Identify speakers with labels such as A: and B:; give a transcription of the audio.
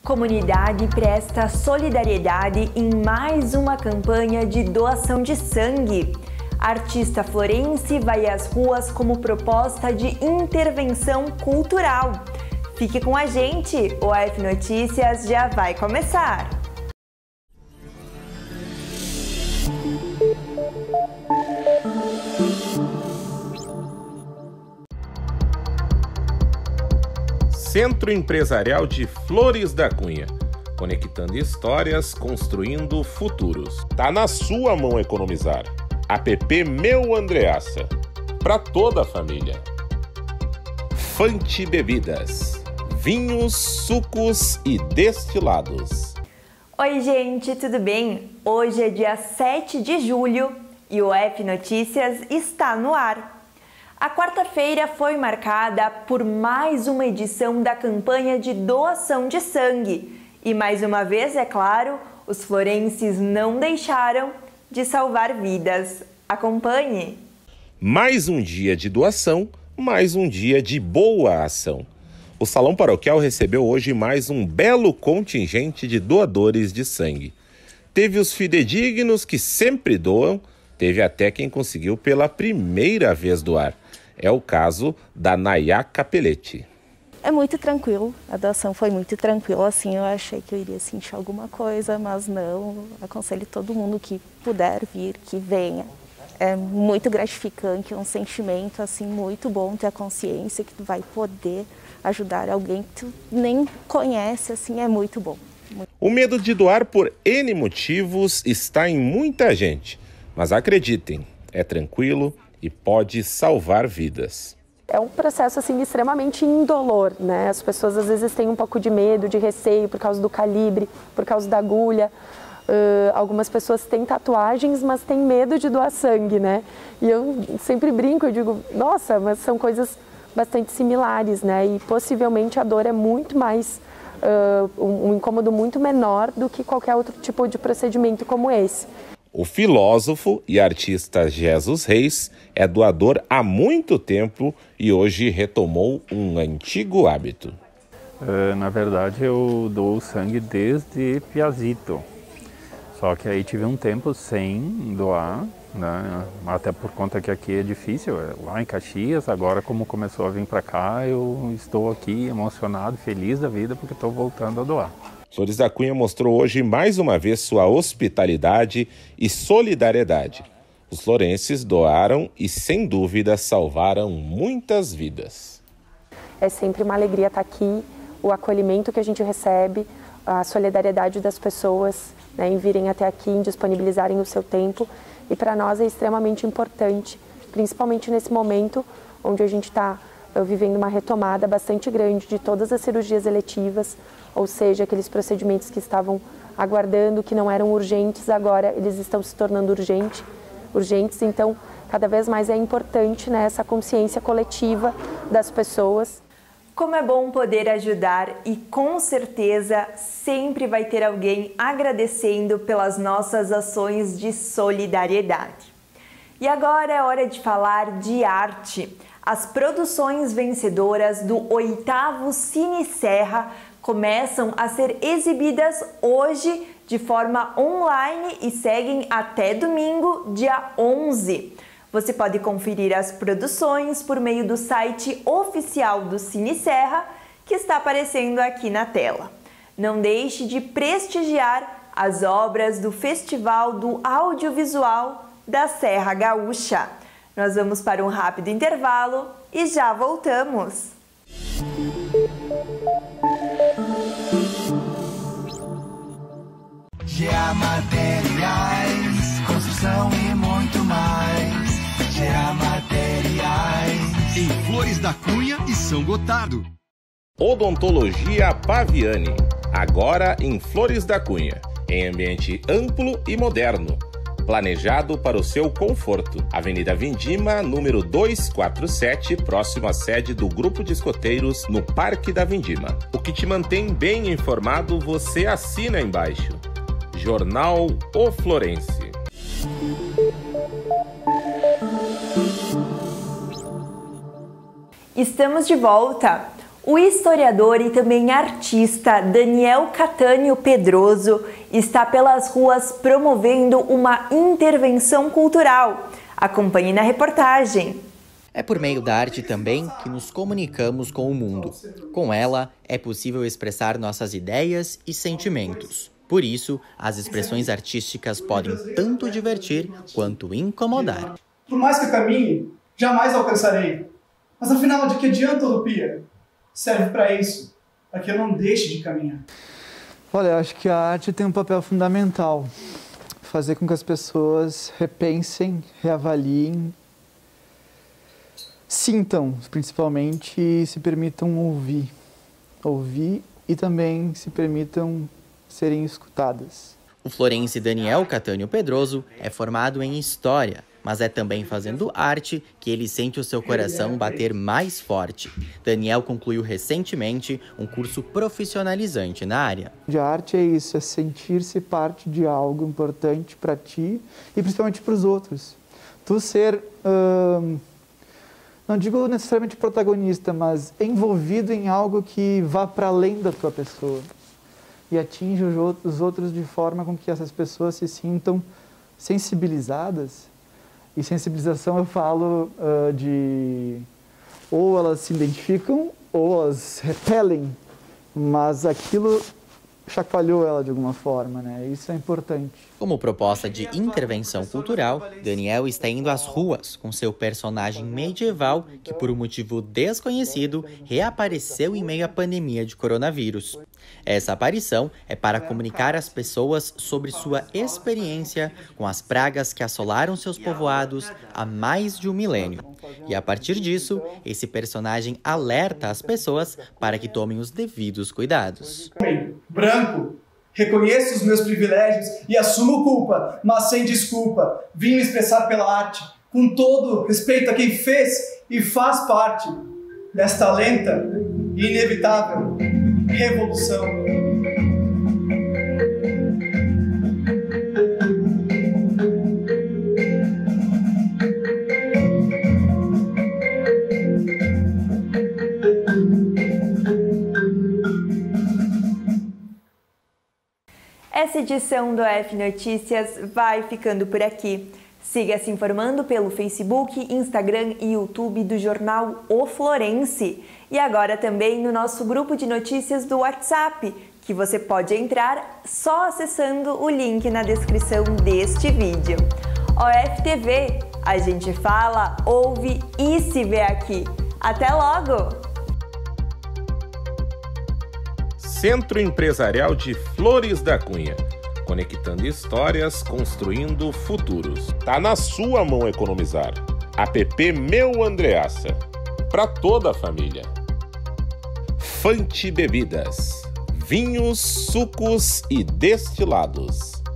A: Comunidade presta solidariedade em mais uma campanha de doação de sangue. Artista florense vai às ruas como proposta de intervenção cultural. Fique com a gente, o AF Notícias já vai começar!
B: Centro Empresarial de Flores da Cunha, conectando histórias, construindo futuros. Tá na sua mão economizar. App Meu Andreassa, para toda a família. Fante Bebidas, vinhos, sucos e destilados.
A: Oi gente, tudo bem? Hoje é dia 7 de julho e o AF Notícias está no ar. A quarta-feira foi marcada por mais uma edição da campanha de doação de sangue. E mais uma vez, é claro, os florenses não deixaram de salvar vidas. Acompanhe!
B: Mais um dia de doação, mais um dia de boa ação. O Salão Paroquial recebeu hoje mais um belo contingente de doadores de sangue. Teve os fidedignos que sempre doam, teve até quem conseguiu pela primeira vez doar. É o caso da Nayá Capelletti.
C: É muito tranquilo, a doação foi muito tranquila, assim, eu achei que eu iria sentir alguma coisa, mas não, aconselho todo mundo que puder vir, que venha. É muito gratificante, é um sentimento, assim, muito bom ter a consciência que tu vai poder ajudar alguém que tu nem conhece, assim, é muito bom.
B: O medo de doar por N motivos está em muita gente, mas acreditem, é tranquilo e pode salvar vidas.
D: É um processo assim extremamente indolor, né? As pessoas às vezes têm um pouco de medo, de receio por causa do calibre, por causa da agulha. Algumas pessoas têm tatuagens, mas têm medo de doar sangue, né? E eu sempre brinco, eu digo, nossa, mas são coisas bastante similares, né? E possivelmente a dor é muito mais, um incômodo muito menor do que qualquer outro tipo de procedimento como esse.
B: O filósofo e artista Jesus Reis é doador há muito tempo e hoje retomou um antigo hábito.
E: Na verdade, eu dou sangue desde Piazito. Só que aí tive um tempo sem doar, né? Até por conta que aqui é difícil, lá em Caxias. Agora, como começou a vir para cá, eu estou aqui emocionado, feliz da vida, porque estou voltando a doar.
B: Flores da Cunha mostrou hoje mais uma vez sua hospitalidade e solidariedade. Os florenses doaram e, sem dúvida, salvaram muitas vidas.
D: É sempre uma alegria estar aqui, o acolhimento que a gente recebe, a solidariedade das pessoas, né, em virem até aqui, em disponibilizarem o seu tempo. E para nós é extremamente importante, principalmente nesse momento onde a gente está vivendo uma retomada bastante grande de todas as cirurgias eletivas, ou seja, aqueles procedimentos que estavam aguardando, que não eram urgentes, agora eles estão se tornando urgentes. Então, cada vez mais é importante, né, essa consciência coletiva das pessoas.
A: Como é bom poder ajudar e com certeza sempre vai ter alguém agradecendo pelas nossas ações de solidariedade. E agora é hora de falar de arte. As produções vencedoras do 8º Cine Serra começam a ser exibidas hoje de forma online e seguem até domingo, dia 11. Você pode conferir as produções por meio do site oficial do Cine Serra, que está aparecendo aqui na tela. Não deixe de prestigiar as obras do Festival do Audiovisual da Serra Gaúcha. Nós vamos para um rápido intervalo e já voltamos.
F: GA Materiais, construção e muito mais. GA Materiais.
G: Em Flores da Cunha e São Gotardo.
B: Odontologia Paviani, agora em Flores da Cunha, em ambiente amplo e moderno. Planejado para o seu conforto. Avenida Vindima, número 247, próximo à sede do Grupo de Escoteiros, no Parque da Vindima. O que te mantém bem informado, você assina embaixo. Jornal O Florense.
A: Estamos de volta! O historiador e também artista Daniel Catânio Pedroso está pelas ruas promovendo uma intervenção cultural. Acompanhe na reportagem.
H: É por meio da arte também que nos comunicamos com o mundo. Com ela, é possível expressar nossas ideias e sentimentos. Por isso, as expressões artísticas podem tanto divertir quanto incomodar.
I: Por mais que eu caminhe, jamais alcançarei. Mas afinal, de que adianta a utopia? Serve para isso, para que eu não deixe de caminhar.
J: Olha, eu acho que a arte tem um papel fundamental. Fazer com que as pessoas repensem, reavaliem, sintam, principalmente, e se permitam ouvir. Ouvir e também se permitam serem escutadas.
H: O florense Daniel Catânio Pedroso é formado em História, mas é também fazendo arte que ele sente o seu coração bater mais forte. Daniel concluiu recentemente um curso profissionalizante na área.
J: A arte é isso, é sentir-se parte de algo importante para ti e principalmente para os outros. Tu ser, não digo necessariamente protagonista, mas envolvido em algo que vá para além da tua pessoa e atinge os outros de forma com que essas pessoas se sintam sensibilizadas. E sensibilização eu falo de ou elas se identificam ou elas repelem, mas aquilo chacoalhou ela de alguma forma, né? Isso é importante.
H: Como proposta de intervenção cultural, Daniel está indo às ruas com seu personagem medieval que, por um motivo desconhecido, reapareceu em meio à pandemia de coronavírus. Essa aparição é para comunicar às pessoas sobre sua experiência com as pragas que assolaram seus povoados há mais de um milênio. E a partir disso, esse personagem alerta as pessoas para que tomem os devidos cuidados.
I: Branco, reconheço os meus privilégios e assumo culpa, mas sem desculpa. Vim me expressar pela arte, com todo respeito a quem fez e faz parte desta lenta e inevitável revolução.
A: Essa edição do F Notícias vai ficando por aqui. Siga se informando pelo Facebook, Instagram e YouTube do jornal O Florense. E agora também no nosso grupo de notícias do WhatsApp, que você pode entrar só acessando o link na descrição deste vídeo. OFTV, a gente fala, ouve e se vê aqui. Até logo!
B: Centro Empresarial de Flores da Cunha. Conectando histórias, construindo futuros. Tá na sua mão economizar. App Meu Andreassa. Para toda a família. Fante Bebidas. Vinhos, sucos e destilados.